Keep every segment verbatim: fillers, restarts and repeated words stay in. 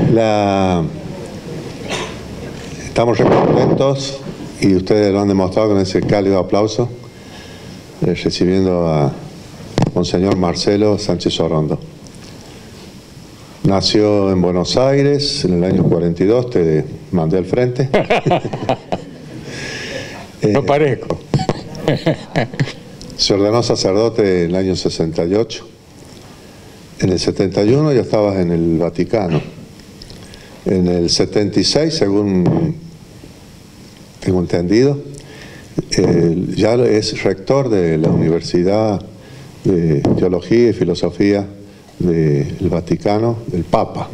La... Estamos muy contentos y ustedes lo han demostrado con ese cálido aplauso, eh, recibiendo a Monseñor Marcelo Sánchez Orondo. Nació en Buenos Aires en el año cuarenta y dos, te mandé al frente. No parezco. Se ordenó sacerdote en el año sesenta y ocho. En el setenta y uno ya estabas en el Vaticano. En el setenta y seis, según tengo entendido, eh, ya es rector de la Universidad de Teología y Filosofía del Vaticano, del Papa.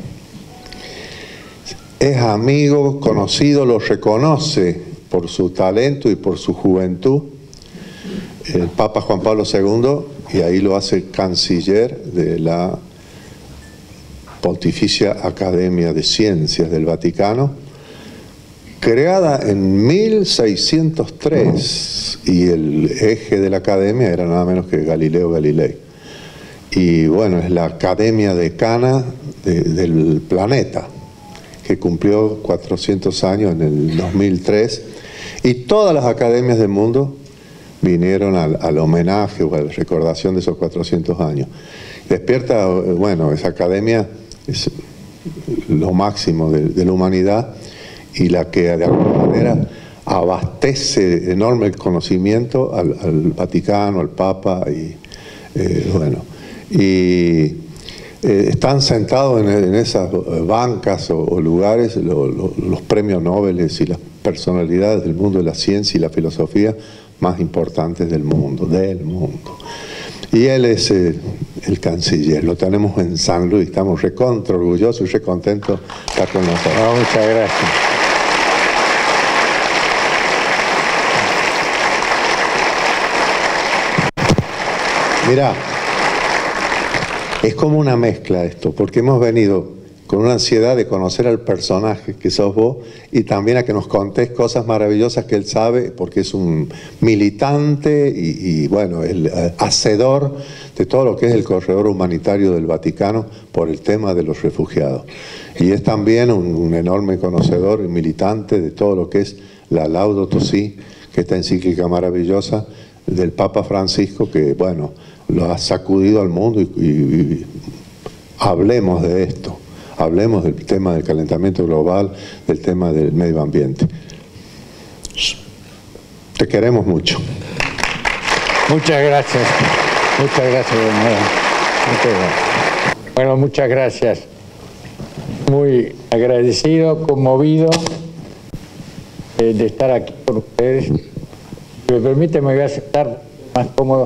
Es amigo, conocido, lo reconoce por su talento y por su juventud el Papa Juan Pablo segundo, y ahí lo hace canciller de la Pontificia Academia de Ciencias del Vaticano, creada en mil seiscientos tres, y el eje de la academia era nada menos que Galileo Galilei. Y bueno, es la academia decana de, del planeta, que cumplió cuatrocientos años en el dos mil tres, y todas las academias del mundo vinieron al, al homenaje o a la recordación de esos cuatrocientos años. Despierta, bueno, esa academia es lo máximo de, de la humanidad, y la que de alguna manera abastece enorme conocimiento al, al Vaticano, al Papa, y eh, bueno, y eh, están sentados en, en esas bancas o, o lugares lo, lo, los premios Nobel y las personalidades del mundo de la ciencia y la filosofía más importantes del mundo, del mundo. Y él es eh, el canciller, lo tenemos en San Luis, estamos recontra orgullosos y recontentos de estar con nosotros. Oh, muchas gracias. Mirá, es como una mezcla esto, porque hemos venido con una ansiedad de conocer al personaje que sos vos, y también a que nos contés cosas maravillosas que él sabe, porque es un militante y, y bueno, el eh, hacedor de todo lo que es el corredor humanitario del Vaticano por el tema de los refugiados. Y es también un, un enorme conocedor y militante de todo lo que es la Laudato Si, que esta encíclica maravillosa del Papa Francisco, que bueno, lo ha sacudido al mundo, y, y, y hablemos de esto. Hablemos del tema del calentamiento global, del tema del medio ambiente. Te queremos mucho. Muchas gracias. Muchas gracias, muchas gracias. Bueno, muchas gracias. Muy agradecido, conmovido eh, de estar aquí con ustedes. Si me permite, me voy a sentar más cómodo.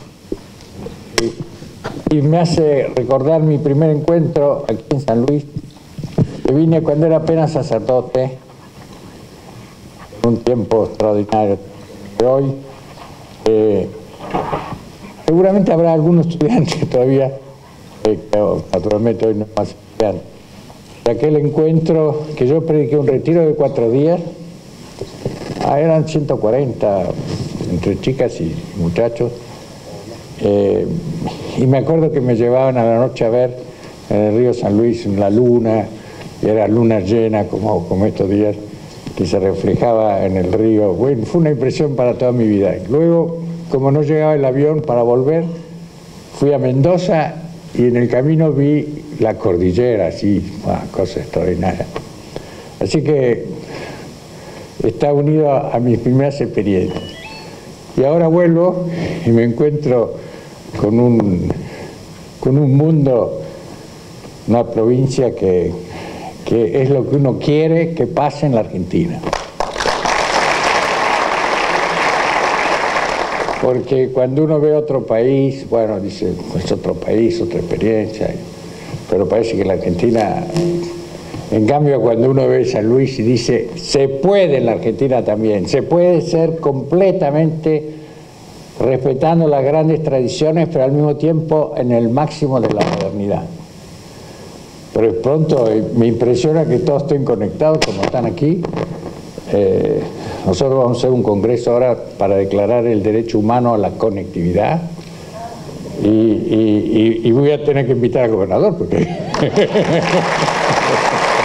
Y me hace recordar mi primer encuentro aquí en San Luis, que vine cuando era apenas sacerdote, en un tiempo extraordinario de hoy. Eh, seguramente habrá algunos estudiantes todavía, eh, que naturalmente hoy no más estudiantes. De aquel encuentro que yo prediqué un retiro de cuatro días, ah, eran ciento cuarenta entre chicas y muchachos. Eh, y me acuerdo que me llevaban a la noche a ver en el río San Luis la luna, y era luna llena como, como estos días, que se reflejaba en el río. Bueno, fue una impresión para toda mi vida. Luego, como no llegaba el avión para volver, fui a Mendoza y en el camino vi la cordillera, así, una cosa extraordinaria. Así que está unido a, a mis primeras experiencias. Y ahora vuelvo y me encuentro con un, con un mundo, una provincia que, que es lo que uno quiere que pase en la Argentina. Porque cuando uno ve otro país, bueno, dice, es otro país, otra experiencia, pero parece que la Argentina, en cambio, cuando uno ve San Luis y dice, se puede en la Argentina también, se puede ser completamente respetando las grandes tradiciones, pero al mismo tiempo en el máximo de la modernidad. Pero pronto me impresiona que todos estén conectados como están aquí. Eh, nosotros vamos a hacer un congreso ahora para declarar el derecho humano a la conectividad, y, y, y, y voy a tener que invitar al gobernador porque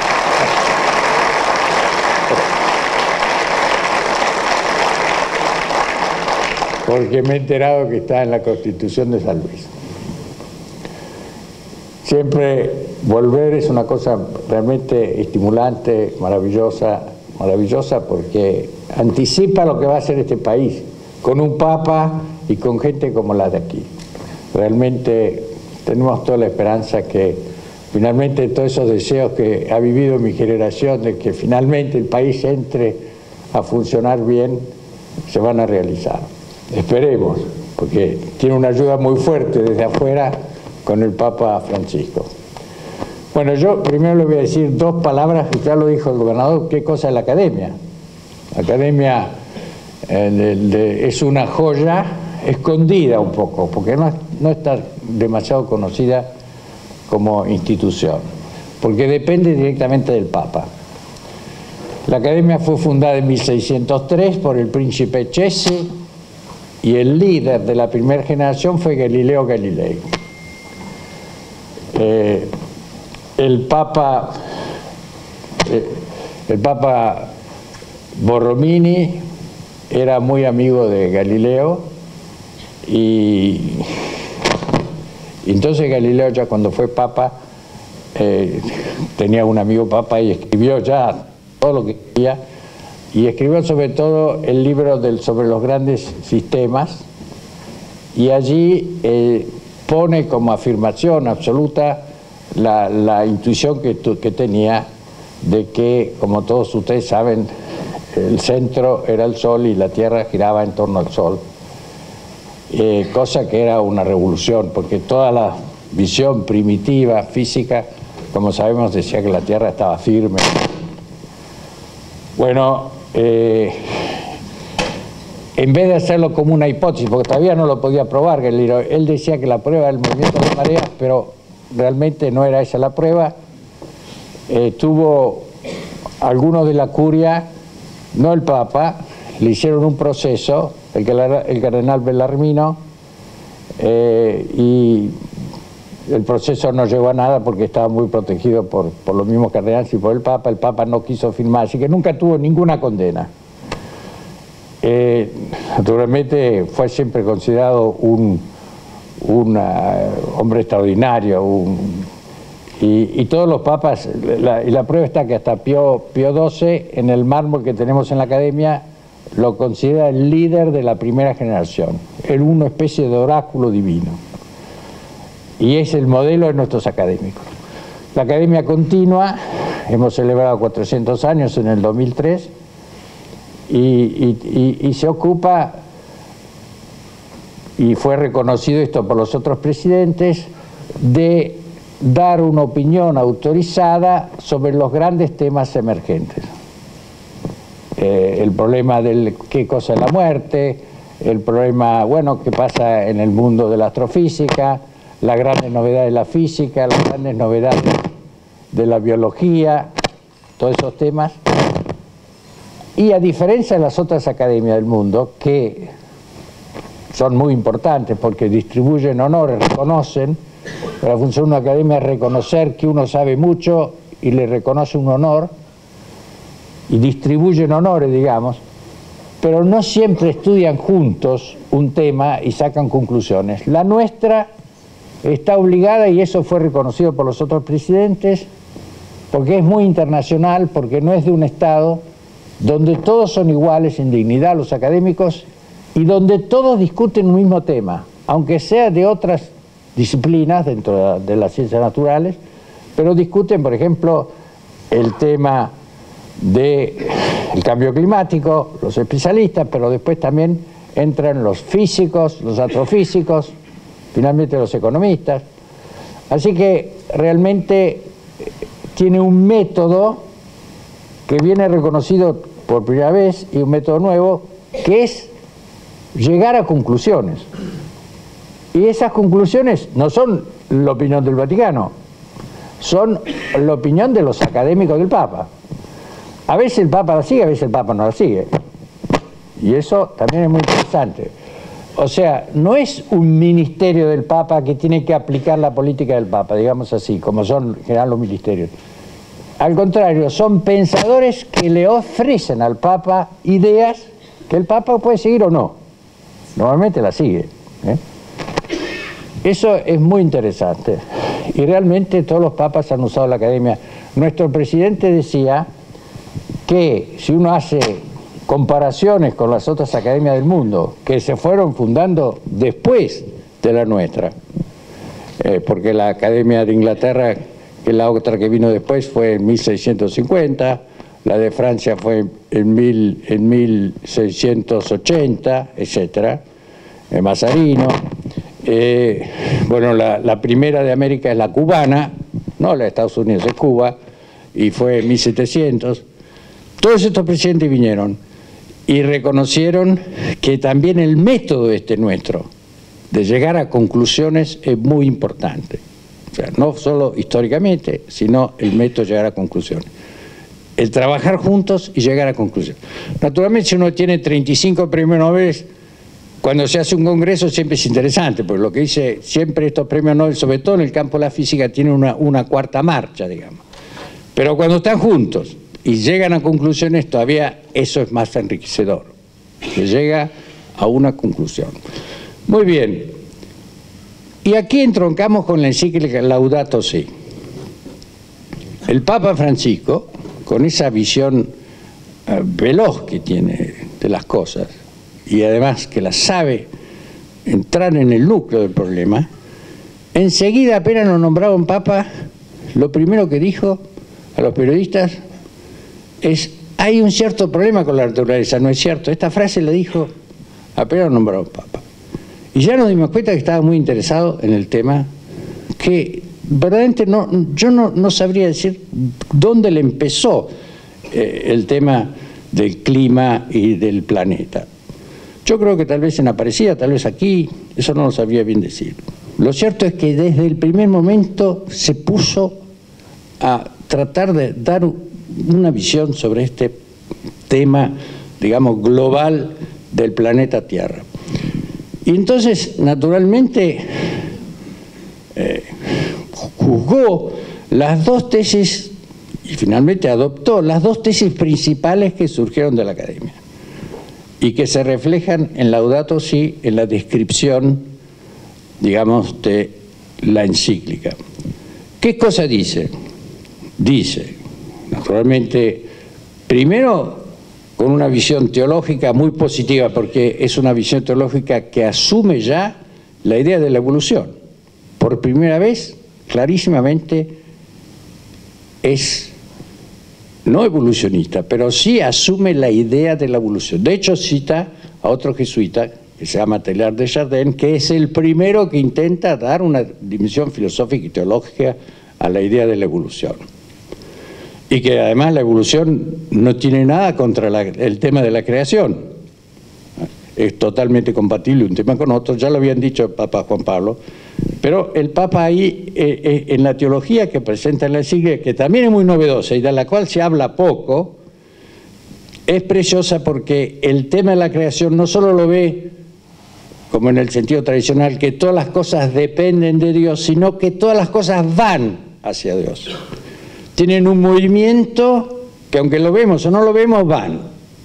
porque me he enterado que está en la Constitución de San Luis. Siempre volver es una cosa realmente estimulante, maravillosa, maravillosa porque anticipa lo que va a ser este país, con un papa y con gente como la de aquí. Realmente tenemos toda la esperanza que finalmente todos esos deseos que ha vivido mi generación de que finalmente el país entre a funcionar bien, se van a realizar. Esperemos, porque tiene una ayuda muy fuerte desde afuera con el Papa Francisco. Bueno, yo primero le voy a decir dos palabras, que ya lo dijo el gobernador, qué cosa es la academia. La academia eh, de, de, es una joya escondida un poco, porque no, no está demasiado conocida como institución, porque depende directamente del Papa. La academia fue fundada en mil seiscientos tres por el príncipe Cesi y el líder de la primera generación fue Galileo Galilei. Eh, el Papa, eh, el Papa Borromini era muy amigo de Galileo y, y entonces Galileo ya cuando fue Papa eh, tenía un amigo Papa y escribió ya todo lo que quería y escribió sobre todo el libro del, sobre los grandes sistemas y allí eh, pone como afirmación absoluta la, la intuición que, que tenía de que, como todos ustedes saben, el centro era el Sol y la Tierra giraba en torno al Sol, eh, cosa que era una revolución, porque toda la visión primitiva, física, como sabemos, decía que la Tierra estaba firme. Bueno, eh, en vez de hacerlo como una hipótesis, porque todavía no lo podía probar, él decía que la prueba era el movimiento de mareas, pero realmente no era esa la prueba. Eh, tuvo algunos de la curia, no el Papa, le hicieron un proceso, el, el cardenal Bellarmino, eh, y el proceso no llegó a nada porque estaba muy protegido por, por los mismos cardenales y por el Papa. El Papa no quiso firmar, así que nunca tuvo ninguna condena. Eh, naturalmente fue siempre considerado un, un uh, hombre extraordinario, un, y, y todos los papas, la, y la prueba está que hasta Pío, Pío doce, en el mármol que tenemos en la academia, lo considera el líder de la primera generación, era una especie de oráculo divino. Y es el modelo de nuestros académicos. La academia continua, hemos celebrado cuatrocientos años en el dos mil tres, y, y, y, y se ocupa, y fue reconocido esto por los otros presidentes, de dar una opinión autorizada sobre los grandes temas emergentes. Eh, el problema de qué cosa es la muerte, el problema, bueno, qué pasa en el mundo de la astrofísica, las grandes novedades de la física, las grandes novedades de la biología, todos esos temas. Y a diferencia de las otras academias del mundo, que son muy importantes porque distribuyen honores, reconocen, la función de una academia es reconocer que uno sabe mucho y le reconoce un honor, y distribuyen honores, digamos, pero no siempre estudian juntos un tema y sacan conclusiones. La nuestra está obligada, y eso fue reconocido por los otros presidentes, porque es muy internacional, porque no es de un Estado, donde todos son iguales en dignidad los académicos y donde todos discuten un mismo tema, aunque sea de otras disciplinas dentro de las ciencias naturales, pero discuten, por ejemplo, el tema del cambio climático, los especialistas, pero después también entran los físicos, los astrofísicos, finalmente los economistas. Así que realmente tiene un método que viene reconocido por primera vez y un método nuevo, que es llegar a conclusiones. Y esas conclusiones no son la opinión del Vaticano, son la opinión de los académicos del Papa. A veces el Papa la sigue, a veces el Papa no la sigue. Y eso también es muy interesante. O sea, no es un ministerio del Papa que tiene que aplicar la política del Papa, digamos así, como son en general los ministerios. Al contrario, son pensadores que le ofrecen al Papa ideas que el Papa puede seguir o no. Normalmente la sigue. ¿eh? Eso es muy interesante. Y realmente todos los papas han usado la academia. Nuestro presidente decía que si uno hace comparaciones con las otras academias del mundo, que se fueron fundando después de la nuestra, eh, porque la Academia de Inglaterra, que la otra que vino después, fue en mil seiscientos cincuenta, la de Francia fue en, mil, en mil seiscientos ochenta, etcétera, eh, Mazarino. Eh, bueno, la, la primera de América es la cubana, no la de Estados Unidos, es Cuba, y fue en mil setecientos. Todos estos presidentes vinieron y reconocieron que también el método este nuestro de llegar a conclusiones es muy importante. O sea, no solo históricamente, sino el método de llegar a conclusiones. El trabajar juntos y llegar a conclusiones. Naturalmente, si uno tiene treinta y cinco premios Nobel, cuando se hace un congreso siempre es interesante, porque lo que dice siempre estos premios Nobel, sobre todo en el campo de la física, tienen una, una cuarta marcha, digamos. Pero cuando están juntos y llegan a conclusiones, todavía eso es más enriquecedor. Se llega a una conclusión. Muy bien. Y aquí entroncamos con la encíclica Laudato Si. El Papa Francisco, con esa visión eh, veloz que tiene de las cosas, y además que las sabe entrar en el núcleo del problema, enseguida apenas lo nombraron Papa, lo primero que dijo a los periodistas es: hay un cierto problema con la naturaleza, ¿no es cierto? Esta frase la dijo apenas nombraron Papa. Y ya nos dimos cuenta que estaba muy interesado en el tema, que verdaderamente no, yo no, no sabría decir dónde le empezó eh, el tema del clima y del planeta. Yo creo que tal vez en Aparecida, tal vez aquí, eso no lo sabría bien decir. Lo cierto es que desde el primer momento se puso a tratar de dar una visión sobre este tema, digamos, global del planeta Tierra. Y entonces, naturalmente, eh, juzgó las dos tesis y finalmente adoptó las dos tesis principales que surgieron de la academia y que se reflejan en Laudato Si, en la descripción, digamos, de la encíclica. ¿Qué cosa dice? Dice, naturalmente, primero con una visión teológica muy positiva, porque es una visión teológica que asume ya la idea de la evolución. Por primera vez, clarísimamente, es no evolucionista, pero sí asume la idea de la evolución. De hecho, cita a otro jesuita, que se llama Teilhard de Chardin, que es el primero que intenta dar una dimensión filosófica y teológica a la idea de la evolución. Y que además la evolución no tiene nada contra la, el tema de la creación. Es totalmente compatible un tema con otro, ya lo habían dicho el Papa Juan Pablo, pero el Papa ahí, eh, eh, en la teología que presenta en la encíclica, que también es muy novedosa y de la cual se habla poco, es preciosa porque el tema de la creación no solo lo ve como en el sentido tradicional, que todas las cosas dependen de Dios, sino que todas las cosas van hacia Dios. Tienen un movimiento que, aunque lo vemos o no lo vemos, van.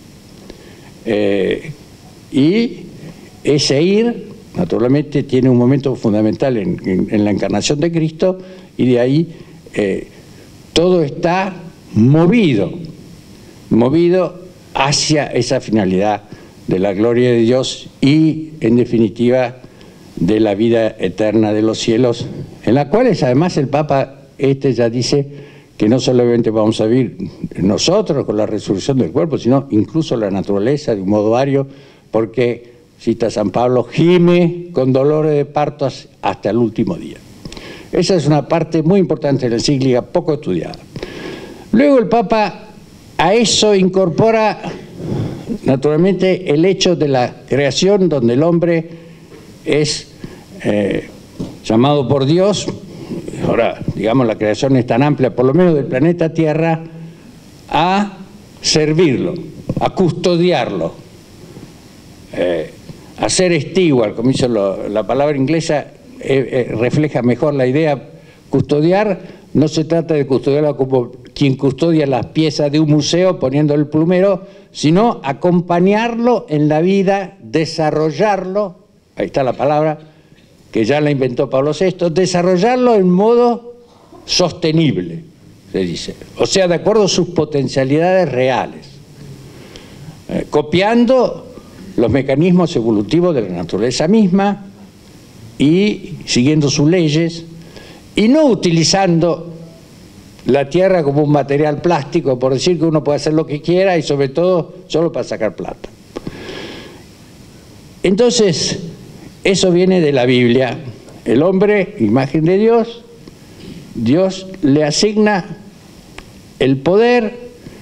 Eh, y ese ir, naturalmente, tiene un momento fundamental en, en, en la encarnación de Cristo, y de ahí eh, todo está movido, movido hacia esa finalidad de la gloria de Dios y, en definitiva, de la vida eterna de los cielos, en la cual además el Papa este ya dice que no solamente vamos a vivir nosotros con la resurrección del cuerpo, sino incluso la naturaleza de un modo vario, porque, cita San Pablo, gime con dolores de parto hasta el último día. Esa es una parte muy importante de la encíclica, poco estudiada. Luego el Papa a eso incorpora, naturalmente, el hecho de la creación, donde el hombre es eh, llamado por Dios. Ahora, digamos, la creación es tan amplia, por lo menos del planeta Tierra, a servirlo, a custodiarlo, eh, a ser steward, como dice lo, la palabra inglesa, eh, eh, refleja mejor la idea. Custodiar no se trata de custodiarlo como quien custodia las piezas de un museo poniendo el plumero, sino acompañarlo en la vida, desarrollarlo, ahí está la palabra, que ya la inventó Pablo sexto, desarrollarlo en modo sostenible, se dice, o sea, de acuerdo a sus potencialidades reales, eh, copiando los mecanismos evolutivos de la naturaleza misma y siguiendo sus leyes, y no utilizando la tierra como un material plástico, por decir que uno puede hacer lo que quiera y sobre todo solo para sacar plata. Entonces, eso viene de la Biblia. El hombre, imagen de Dios, Dios le asigna el poder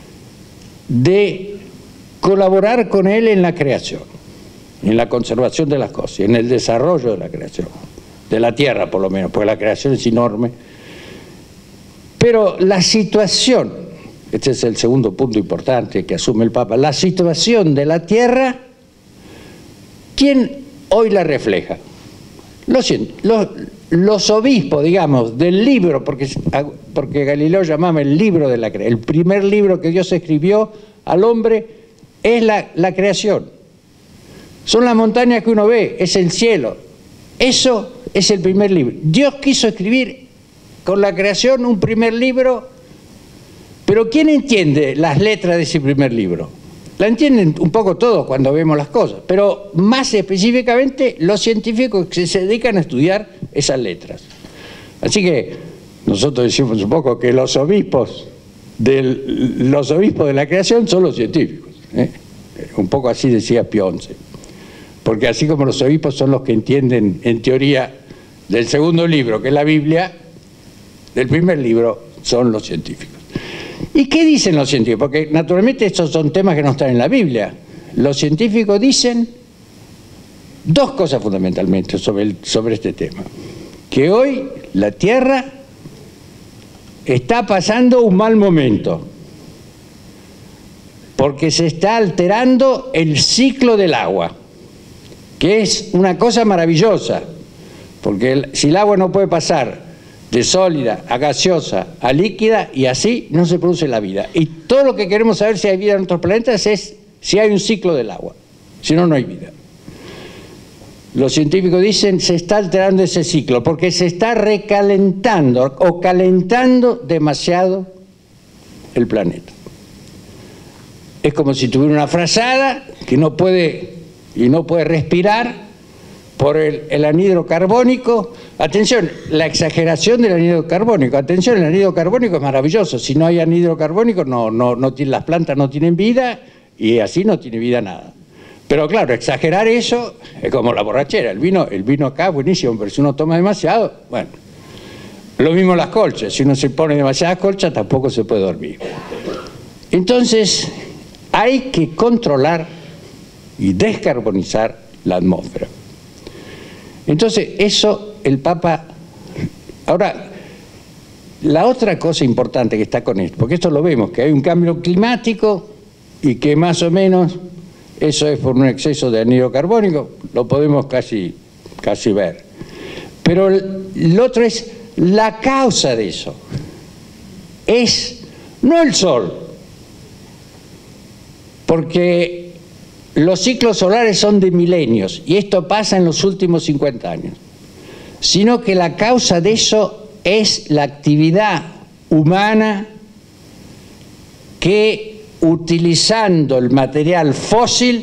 de colaborar con él en la creación, en la conservación de las cosas, en el desarrollo de la creación, de la tierra por lo menos, porque la creación es enorme. Pero la situación, este es el segundo punto importante que asume el Papa, la situación de la tierra, ¿quién hoy la refleja? Los, los, los obispos, digamos, del libro, porque, porque Galileo llamaba el libro de la creación, el primer libro que Dios escribió al hombre es la, la creación. Son las montañas que uno ve, es el cielo. Eso es el primer libro. Dios quiso escribir con la creación un primer libro, pero ¿quién entiende las letras de ese primer libro? La entienden un poco todos cuando vemos las cosas, pero más específicamente los científicos que se dedican a estudiar esas letras. Así que nosotros decimos un poco que los obispos, del, los obispos de la creación son los científicos, ¿eh? Un poco así decía Pionce, porque así como los obispos son los que entienden en teoría del segundo libro, que es la Biblia, del primer libro son los científicos. ¿Y qué dicen los científicos? Porque naturalmente estos son temas que no están en la Biblia. Los científicos dicen dos cosas fundamentalmente sobre, el, sobre este tema. Que hoy la Tierra está pasando un mal momento, porque se está alterando el ciclo del agua, que es una cosa maravillosa, porque el, si el agua no puede pasar de sólida a gaseosa a líquida, y así no se produce la vida. Y todo lo que queremos saber si hay vida en otros planetas es si hay un ciclo del agua, si no, no hay vida. Los científicos dicen se está alterando ese ciclo porque se está recalentando o calentando demasiado el planeta. Es como si tuviera una frazada que no puede, y no puede respirar por el, el anhídrido carbónico. Atención, la exageración del anhídrido carbónico. Atención, el anhídrido carbónico es maravilloso. Si no hay anhídrido carbónico, no, no, no, las plantas no tienen vida y así no tiene vida nada. Pero claro, exagerar eso es como la borrachera. El vino, el vino acá es buenísimo, pero si uno toma demasiado, bueno. Lo mismo las colchas. Si uno se pone demasiadas colchas, tampoco se puede dormir. Entonces, hay que controlar y descarbonizar la atmósfera. Entonces, eso el Papa... Ahora, la otra cosa importante que está con esto, porque esto lo vemos, que hay un cambio climático y que más o menos eso es por un exceso de anhídrido carbónico, lo podemos casi, casi ver. Pero lo otro es la causa de eso. Es no el Sol, porque los ciclos solares son de milenios y esto pasa en los últimos cincuenta años, sino que la causa de eso es la actividad humana que, utilizando el material fósil,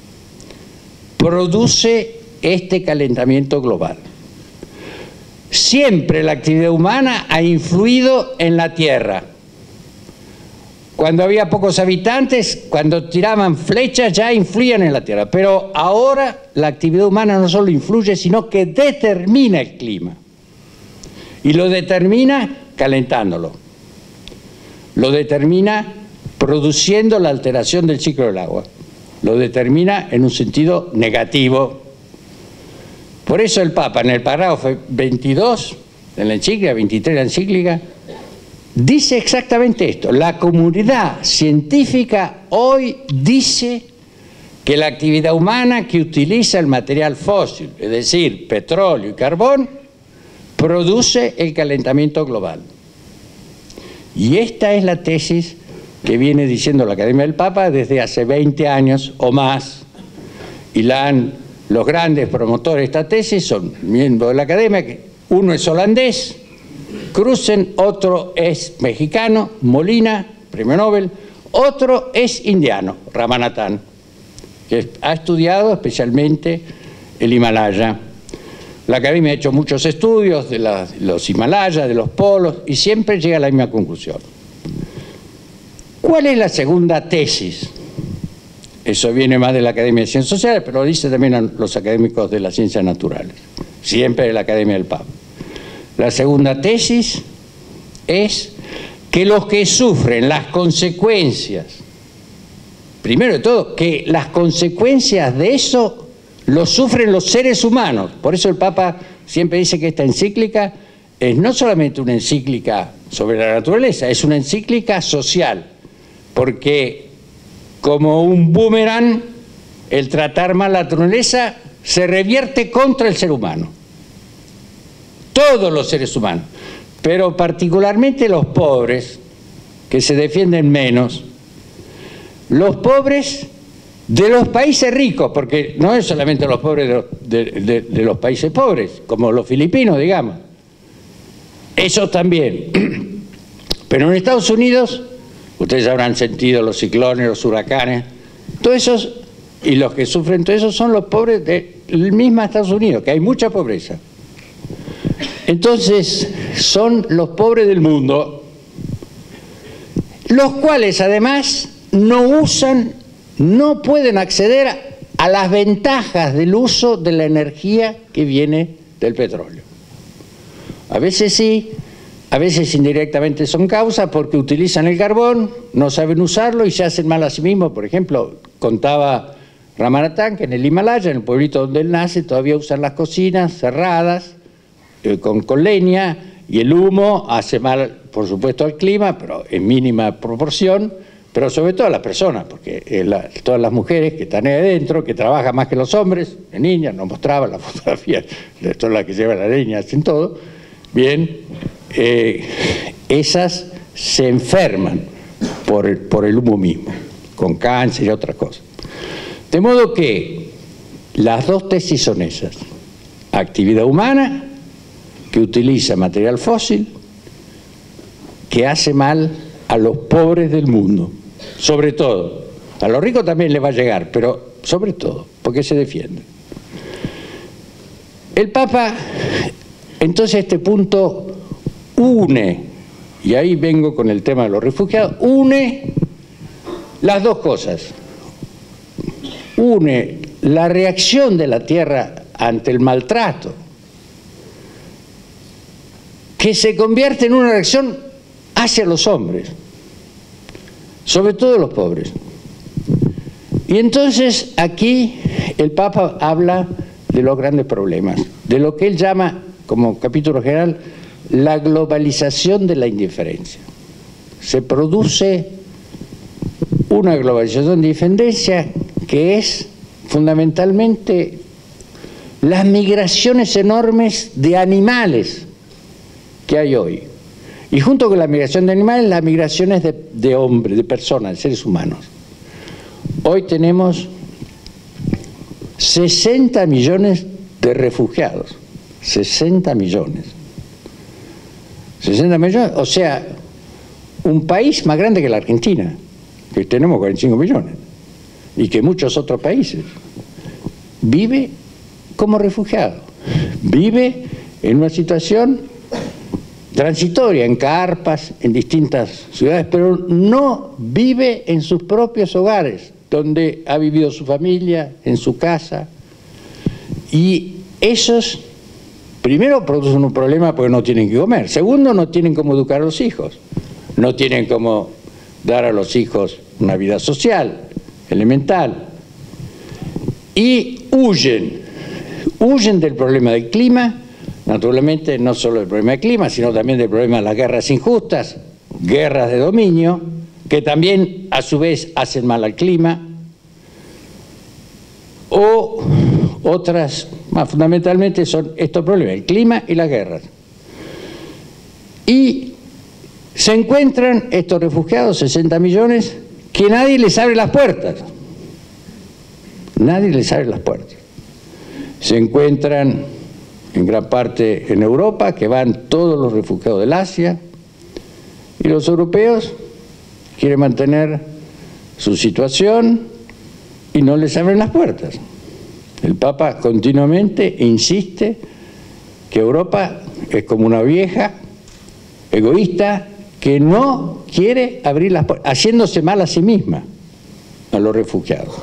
produce este calentamiento global. Siempre la actividad humana ha influido en la Tierra. Cuando había pocos habitantes, cuando tiraban flechas ya influían en la Tierra, pero ahora la actividad humana no solo influye, sino que determina el clima. Y lo determina calentándolo. Lo determina produciendo la alteración del ciclo del agua. Lo determina en un sentido negativo. Por eso el Papa en el párrafo veintidós de la encíclica, veintitrés de la encíclica, dice exactamente esto. La comunidad científica hoy dice que la actividad humana que utiliza el material fósil, es decir, petróleo y carbón, produce el calentamiento global. Y esta es la tesis que viene diciendo la Academia del Papa desde hace veinte años o más, y la han, los grandes promotores de esta tesis son miembros de la Academia, que uno es holandés, Cruzen, otro es mexicano, Molina, premio Nobel, otro es indiano, Ramanathan, que ha estudiado especialmente el Himalaya. La Academia ha hecho muchos estudios de la, los Himalayas, de los polos, y siempre llega a la misma conclusión. ¿Cuál es la segunda tesis? Eso viene más de la Academia de Ciencias Sociales, pero lo dicen también los académicos de las ciencias naturales, siempre de la Academia del Papa. La segunda tesis es que los que sufren las consecuencias, primero de todo, que las consecuencias de eso lo sufren los seres humanos. Por eso el Papa siempre dice que esta encíclica es no solamente una encíclica sobre la naturaleza, es una encíclica social, porque como un boomerang, el tratar mal la naturaleza se revierte contra el ser humano. Todos los seres humanos, pero particularmente los pobres, que se defienden menos, los pobres de los países ricos, porque no es solamente los pobres de los, de, de, de los países pobres, como los filipinos, digamos, esos también. Pero en Estados Unidos, ustedes habrán sentido los ciclones, los huracanes, todos esos, y los que sufren todo eso son los pobres del mismo Estados Unidos, que hay mucha pobreza. Entonces, son los pobres del mundo, los cuales además no usan, no pueden acceder a, a las ventajas del uso de la energía que viene del petróleo. A veces sí, a veces indirectamente son causa porque utilizan el carbón, no saben usarlo y se hacen mal a sí mismos. Por ejemplo, contaba Ramanathan que en el Himalaya, en el pueblito donde él nace, todavía usan las cocinas cerradas, eh, con, con leña, y el humo hace mal, por supuesto, al clima, pero en mínima proporción, pero sobre todo a las personas, porque eh, la, todas las mujeres que están ahí adentro, que trabajan más que los hombres, de niñas, nos mostraban la fotografía de todas las que llevan la leña, hacen todo, bien, eh, esas se enferman por el, por el humo mismo, con cáncer y otras cosas. De modo que las dos tesis son esas: actividad humana, que utiliza material fósil, que hace mal a los pobres del mundo, sobre todo. A los ricos también les va a llegar, pero sobre todo, porque se defienden. El Papa, entonces, este punto une, y ahí vengo con el tema de los refugiados, une las dos cosas. Une la reacción de la tierra ante el maltrato, que se convierte en una reacción hacia los hombres, sobre todo los pobres. Y entonces aquí el Papa habla de los grandes problemas, de lo que él llama, como capítulo general, la globalización de la indiferencia. Se produce una globalización de indiferencia que es fundamentalmente las migraciones enormes de animales que hay hoy. Y junto con la migración de animales, las migraciones de, de hombres, de personas, de seres humanos. Hoy tenemos sesenta millones de refugiados. sesenta millones. sesenta millones, o sea, un país más grande que la Argentina, que tenemos cuarenta y cinco millones, y que muchos otros países. Vive como refugiado. Vive en una situación transitoria, en carpas, en distintas ciudades, pero no vive en sus propios hogares, donde ha vivido su familia, en su casa. Y esos, primero, producen un problema porque no tienen que comer. Segundo, no tienen cómo educar a los hijos. No tienen cómo dar a los hijos una vida social, elemental. Y huyen, huyen del problema del clima. Naturalmente, no solo del problema del clima, sino también del problema de las guerras injustas, guerras de dominio, que también a su vez hacen mal al clima, o otras, más fundamentalmente son estos problemas, el clima y las guerras. Y se encuentran estos refugiados, sesenta millones, que nadie les abre las puertas. Nadie les abre las puertas. Se encuentran en gran parte en Europa, que van todos los refugiados del Asia, y los europeos quieren mantener su situación y no les abren las puertas. El Papa continuamente insiste que Europa es como una vieja egoísta que no quiere abrir las puertas, haciéndose mal a sí misma, a los refugiados.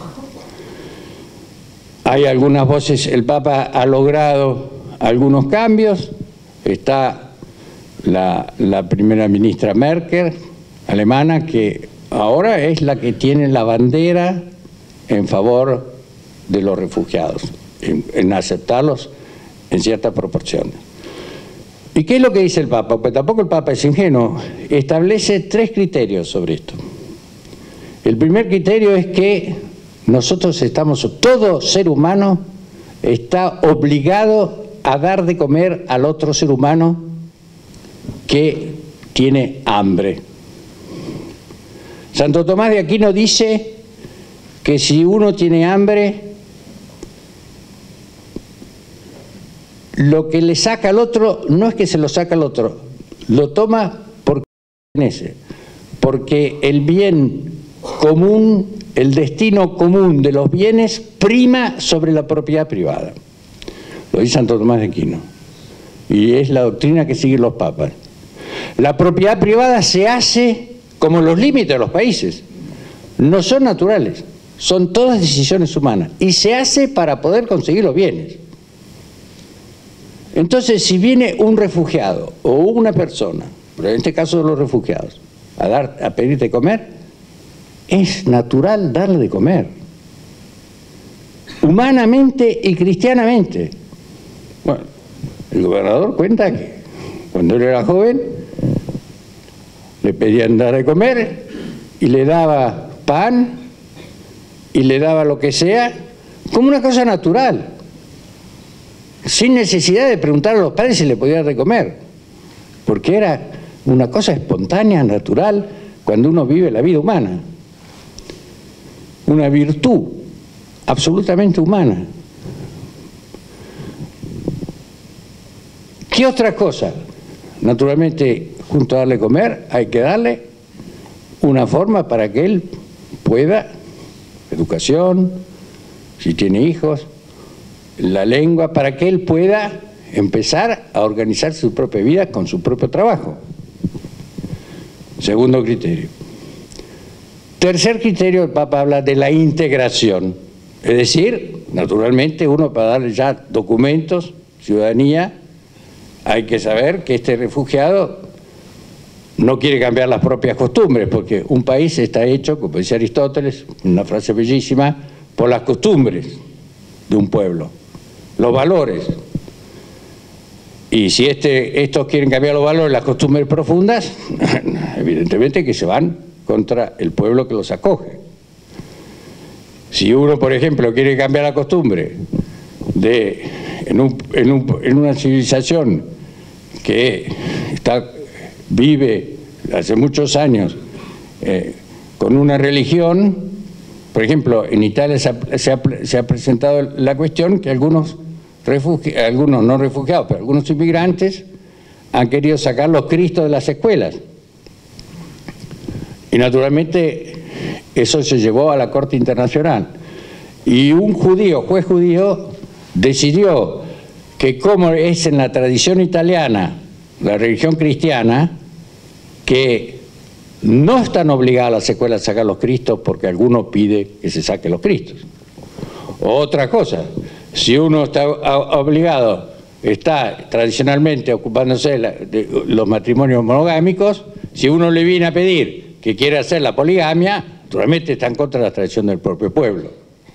Hay algunas voces, el Papa ha logrado algunos cambios, está la, la primera ministra Merkel, alemana, que ahora es la que tiene la bandera en favor de los refugiados, en, en aceptarlos en ciertas proporciones. ¿Y qué es lo que dice el Papa? Pues tampoco el Papa es ingenuo, establece tres criterios sobre esto. El primer criterio es que nosotros estamos, todo ser humano está obligado a dar de comer al otro ser humano que tiene hambre. Santo Tomás de Aquino dice que si uno tiene hambre, lo que le saca al otro no es que se lo saca al otro, lo toma porque pertenece, porque el bien común, el destino común de los bienes prima sobre la propiedad privada. Lo dice Santo Tomás de Aquino. Y es la doctrina que siguen los papas. La propiedad privada se hace como los límites de los países. No son naturales, son todas decisiones humanas. Y se hace para poder conseguir los bienes. Entonces, si viene un refugiado o una persona, pero en este caso los refugiados, a, dar, a pedir de comer, es natural darle de comer. Humanamente y cristianamente. Bueno, el gobernador cuenta que cuando él era joven le pedían dar de comer y le daba pan y le daba lo que sea como una cosa natural, sin necesidad de preguntar a los padres si le podía dar de comer, porque era una cosa espontánea, natural, cuando uno vive la vida humana, una virtud absolutamente humana. ¿Qué otra cosa? Naturalmente, junto a darle comer, hay que darle una forma para que él pueda, educación, si tiene hijos, la lengua, para que él pueda empezar a organizar su propia vida con su propio trabajo. Segundo criterio. Tercer criterio, el Papa habla de la integración. Es decir, naturalmente, uno para darle ya documentos, ciudadanía, hay que saber que este refugiado no quiere cambiar las propias costumbres, porque un país está hecho, como decía Aristóteles, una frase bellísima, por las costumbres de un pueblo, los valores. Y si este, estos quieren cambiar los valores, las costumbres profundas, evidentemente que se van contra el pueblo que los acoge. Si uno, por ejemplo, quiere cambiar la costumbre de, en, un, en, un, en una civilización que está, vive hace muchos años eh, con una religión, por ejemplo, en Italia se ha, se ha, se ha presentado la cuestión que algunos, refugi, algunos no refugiados, pero algunos inmigrantes han querido sacar los cristos de las escuelas. Y naturalmente eso se llevó a la Corte Internacional. Y un judío, juez judío, decidió que como es en la tradición italiana, la religión cristiana, que no están obligadas las escuelas a sacar los cristos porque alguno pide que se saquen los cristos. Otra cosa, si uno está obligado, está tradicionalmente ocupándose de los matrimonios monogámicos, si uno le viene a pedir que quiere hacer la poligamia, naturalmente está en contra de la tradición del propio pueblo.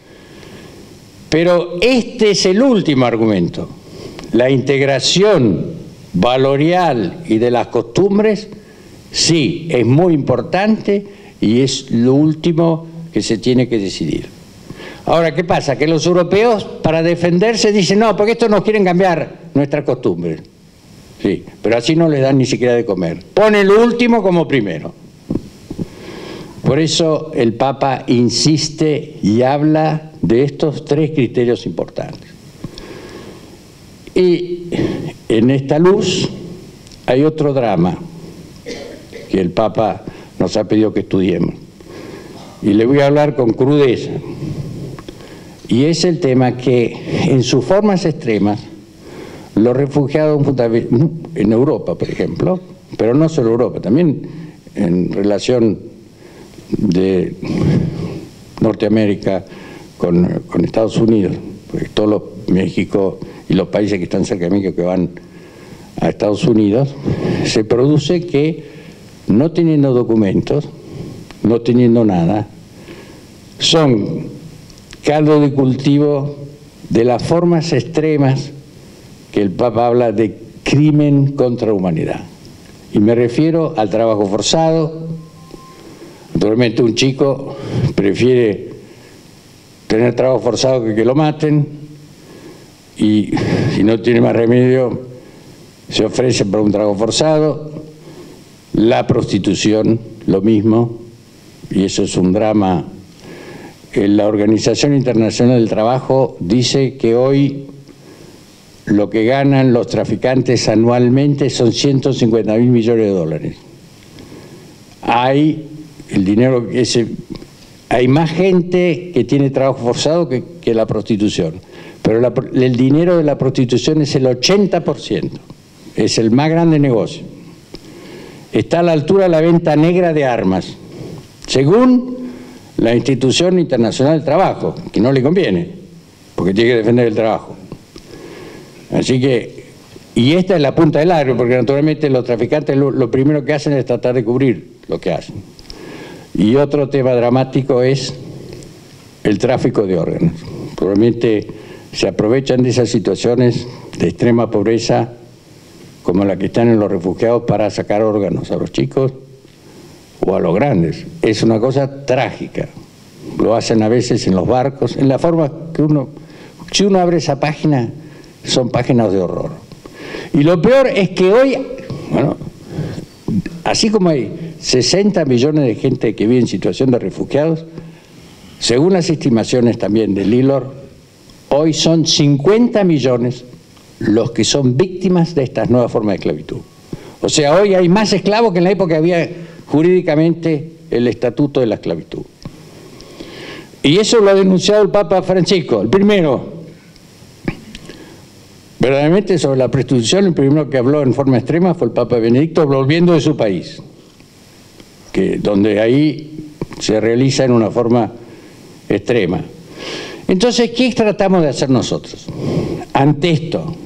Pero este es el último argumento. La integración valorial y de las costumbres, sí, es muy importante y es lo último que se tiene que decidir. Ahora, ¿qué pasa? Que los europeos, para defenderse, dicen, no, porque estos nos quieren cambiar nuestras costumbres. sí, pero así no les dan ni siquiera de comer. Pone lo último como primero. Por eso el Papa insiste y habla de estos tres criterios importantes. Y en esta luz hay otro drama que el Papa nos ha pedido que estudiemos. Y le voy a hablar con crudeza. Y es el tema que en sus formas extremas, los refugiados en Europa, por ejemplo, pero no solo Europa, también en relación de Norteamérica con, con Estados Unidos, porque todos los México y los países que están cerca de México que van a Estados Unidos, se produce que no teniendo documentos, no teniendo nada, son caldo de cultivo de las formas extremas que el Papa habla de crimen contra la humanidad. Y me refiero al trabajo forzado. Naturalmente un chico prefiere tener trabajo forzado que que lo maten, y si no tiene más remedio se ofrece por un trabajo forzado. La prostitución, lo mismo, y eso es un drama. La Organización Internacional del Trabajo dice que hoy lo que ganan los traficantes anualmente son ciento cincuenta mil millones de dólares. Hay el dinero que se, hay más gente que tiene trabajo forzado que, que la prostitución, pero la, el dinero de la prostitución es el ochenta por ciento, es el más grande negocio. Está a la altura de la venta negra de armas, según la Institución Internacional del Trabajo, que no le conviene, porque tiene que defender el trabajo. Así que, y esta es la punta del iceberg, porque naturalmente los traficantes lo, lo primero que hacen es tratar de cubrir lo que hacen. Y otro tema dramático es el tráfico de órganos. Probablemente se aprovechan de esas situaciones de extrema pobreza, como la que están en los refugiados, para sacar órganos a los chicos o a los grandes. Es una cosa trágica. Lo hacen a veces en los barcos, en la forma que uno, si uno abre esa página, son páginas de horror. Y lo peor es que hoy, bueno, así como hay sesenta millones de gente que vive en situación de refugiados, según las estimaciones también del I L O R, hoy son cincuenta millones los que son víctimas de estas nuevas formas de esclavitud. O sea, hoy hay más esclavos que en la época que había jurídicamente el estatuto de la esclavitud. Y eso lo ha denunciado el Papa Francisco, el primero. Verdaderamente sobre la prostitución, el primero que habló en forma extrema fue el Papa Benedicto, volviendo de su país, que, donde ahí se realiza en una forma extrema. Entonces, ¿qué tratamos de hacer nosotros? Ante esto,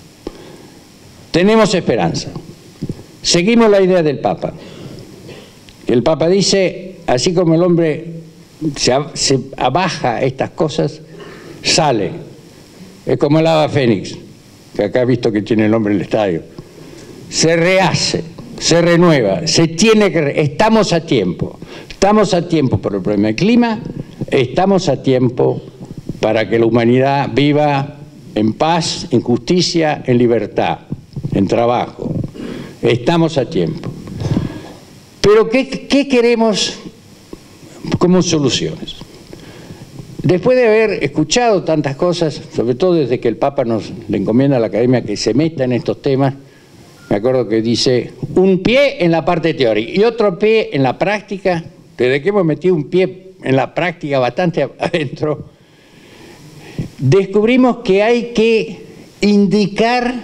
tenemos esperanza. Seguimos la idea del Papa. El Papa dice, así como el hombre se, se abaja estas cosas, sale. Es como el ave fénix, que acá he visto que tiene el nombre del estadio. Se rehace, se renueva, se tiene que... Estamos a tiempo. Estamos a tiempo por el problema del clima, estamos a tiempo para que la humanidad viva en paz, en justicia, en libertad, en trabajo. Estamos a tiempo. Pero ¿qué, qué queremos como soluciones? Después de haber escuchado tantas cosas, sobre todo desde que el Papa nos le encomienda a la Academia que se meta en estos temas, me acuerdo que dice un pie en la parte teórica y otro pie en la práctica. Desde que hemos metido un pie en la práctica bastante adentro, descubrimos que hay que indicar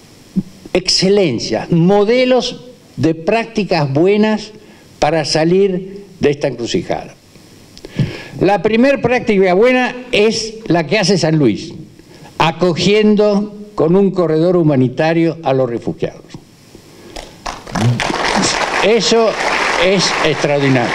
excelencia, modelos de prácticas buenas para salir de esta encrucijada. La primera práctica buena es la que hace San Luis, acogiendo con un corredor humanitario a los refugiados. Eso es extraordinario.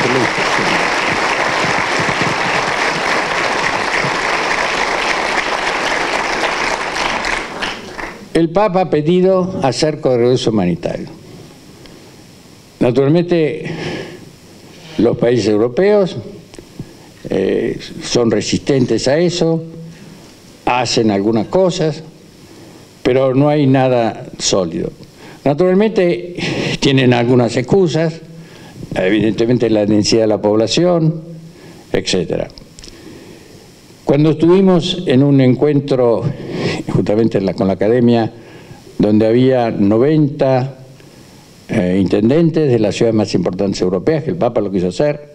El Papa ha pedido hacer corredores humanitarios. Naturalmente, los países europeos eh, son resistentes a eso, hacen algunas cosas, pero no hay nada sólido. Naturalmente tienen algunas excusas, evidentemente la densidad de la población, etcétera. Cuando estuvimos en un encuentro justamente la, con la academia, donde había noventa eh, intendentes de las ciudades más importantes europeas, que el Papa lo quiso hacer,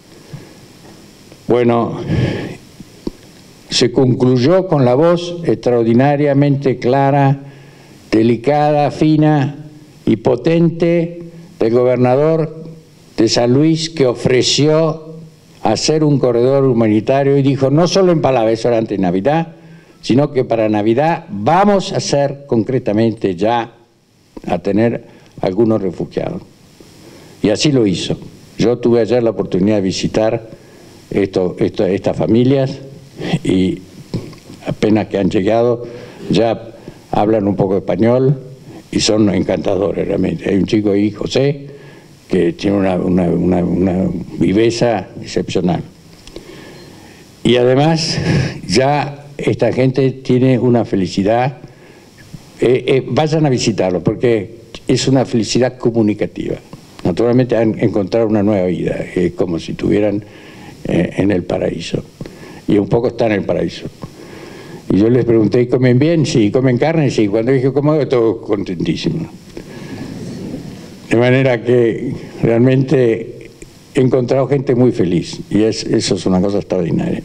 bueno, se concluyó con la voz extraordinariamente clara, delicada, fina y potente del gobernador de San Luis, que ofreció hacer un corredor humanitario y dijo, no solo en palabras, eso era antes de Navidad, sino que para Navidad vamos a hacer concretamente ya a tener algunos refugiados. Y así lo hizo. Yo tuve ayer la oportunidad de visitar esto, esto, estas familias y apenas que han llegado ya hablan un poco español y son encantadores realmente. Hay un chico ahí, José, que tiene una, una, una, una viveza excepcional. Y además ya esta gente tiene una felicidad, eh, eh, vayan a visitarlo porque es una felicidad comunicativa. Naturalmente han encontrado una nueva vida, es eh, como si estuvieran eh, en el paraíso. Y un poco están en el paraíso. Y yo les pregunté, ¿comen bien? Sí. ¿Comen carne? Sí. Cuando dije, ¿cómo? Todos contentísimos. De manera que realmente he encontrado gente muy feliz y es, eso es una cosa extraordinaria.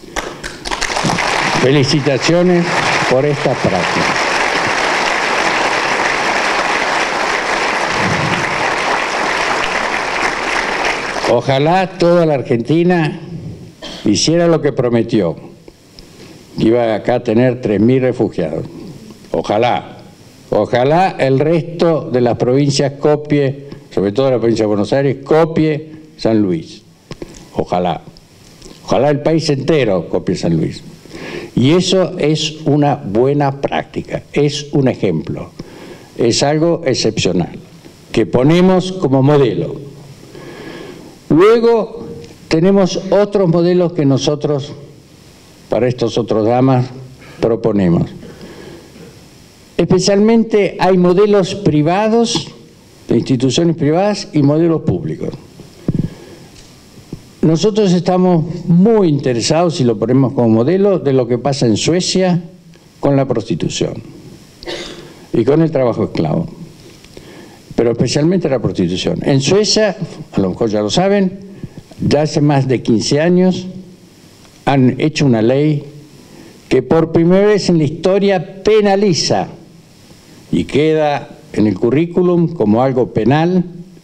Felicitaciones por esta práctica. Ojalá toda la Argentina hiciera lo que prometió, que iba acá a tener tres mil refugiados. Ojalá. Ojalá el resto de las provincias copie, sobre todo la provincia de Buenos Aires, copie San Luis. Ojalá. Ojalá el país entero copie San Luis. Y eso es una buena práctica, es un ejemplo, es algo excepcional, que ponemos como modelo. Luego tenemos otros modelos que nosotros, para estos otros damas, proponemos. Especialmente hay modelos privados, de instituciones privadas y modelos públicos. Nosotros estamos muy interesados, y lo ponemos como modelo, de lo que pasa en Suecia con la prostitución y con el trabajo esclavo, pero especialmente la prostitución. En Suecia, a lo mejor ya lo saben, ya hace más de quince años han hecho una ley que por primera vez en la historia penaliza y queda en el currículum como algo penal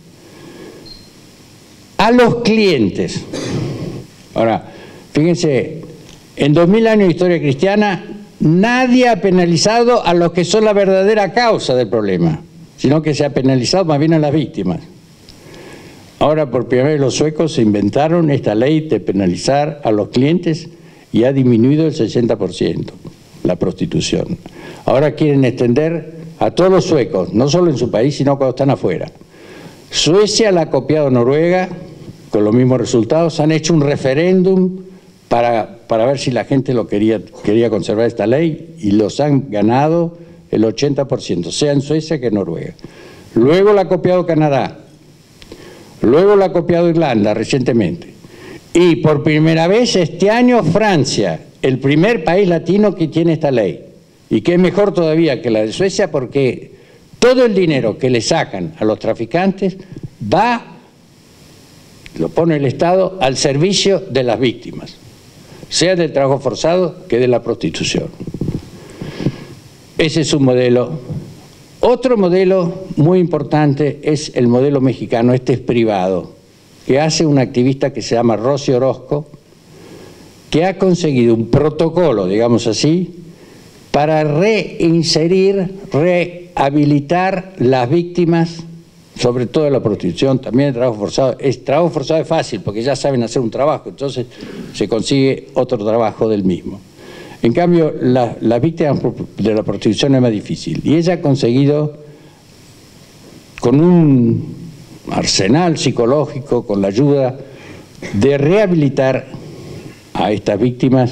a los clientes. Ahora, fíjense, en dos mil años de historia cristiana nadie ha penalizado a los que son la verdadera causa del problema, sino que se ha penalizado más bien a las víctimas. Ahora por primera vez los suecos se inventaron esta ley de penalizar a los clientes y ha disminuido el sesenta por ciento la prostitución. Ahora quieren extender a todos los suecos, no solo en su país, sino cuando están afuera. Suecia la ha copiado Noruega, con los mismos resultados. Han hecho un referéndum para, para ver si la gente lo quería, quería conservar esta ley, y los han ganado el ochenta por ciento, sea en Suecia que en Noruega. Luego la ha copiado Canadá, luego la ha copiado Irlanda recientemente, y por primera vez este año Francia, el primer país latino que tiene esta ley. Y que es mejor todavía que la de Suecia, porque todo el dinero que le sacan a los traficantes va, lo pone el Estado, al servicio de las víctimas, sea del trabajo forzado que de la prostitución. Ese es un modelo. Otro modelo muy importante es el modelo mexicano, este es privado, que hace una activista que se llama Rosy Orozco, que ha conseguido un protocolo, digamos así, para reinserir, rehabilitar las víctimas, sobre todo de la prostitución, también el trabajo forzado. El trabajo forzado es fácil porque ya saben hacer un trabajo, entonces se consigue otro trabajo del mismo. En cambio, la, las víctimas de la prostitución es más difícil. Y ella ha conseguido, con un arsenal psicológico, con la ayuda de rehabilitar a estas víctimas,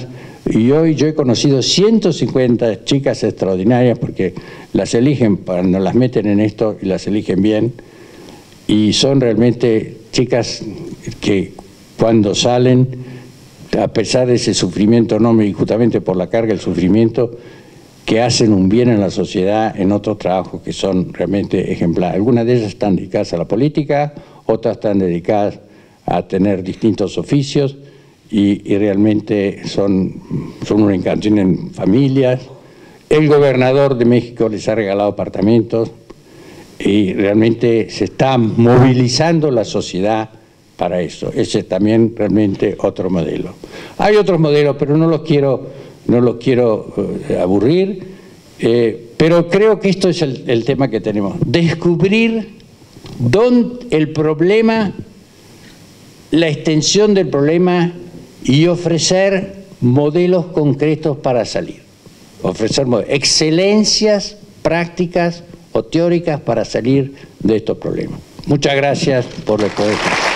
Y hoy yo he conocido ciento cincuenta chicas extraordinarias, porque las eligen, cuando las meten en esto y las eligen bien, y son realmente chicas que cuando salen, a pesar de ese sufrimiento enorme y justamente por la carga del sufrimiento, que hacen un bien en la sociedad en otros trabajos que son realmente ejemplares. Algunas de ellas están dedicadas a la política, otras están dedicadas a tener distintos oficios y, y realmente son, son un encanto, tienen familias. El gobernador de México les ha regalado apartamentos y realmente se está movilizando la sociedad para eso. Ese es también realmente otro modelo. Hay otros modelos, pero no los quiero, no los quiero uh, aburrir, eh, pero creo que esto es el, el tema que tenemos. Descubrir dónde el problema, la extensión del problema y ofrecer modelos concretos para salir. Ofrecer modelos, excelencias prácticas o teóricas para salir de estos problemas. Muchas gracias por la exposición.